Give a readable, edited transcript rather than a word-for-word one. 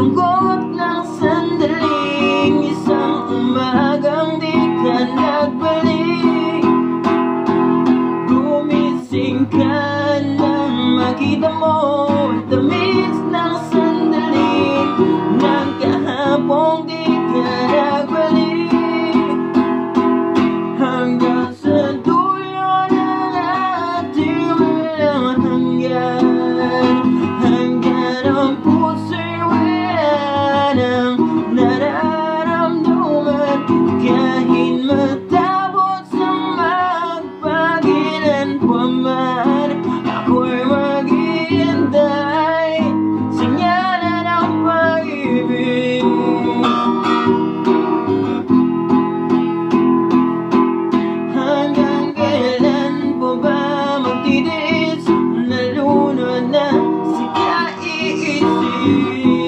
lungkot ng sandaling isang umagang di ka nagbalik. Gumising ka nang makita mo ang tamis ng sandaling ng kahapong di ka nagbalik. Hanggang sa dulo ng ating walang hanggan, hanggang ang puso'y wala nang nararamdaman. Kahit matapos ang magpagilan pa man, ako'y maghihintay sa ngalan ng pag-ibig. Hanggang kailan pa ba magtitiis? Nalunod na sa kaiisip.